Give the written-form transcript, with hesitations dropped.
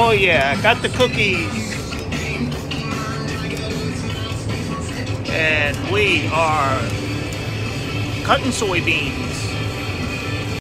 Oh yeah, I got the cookies. And we are cutting soybeans.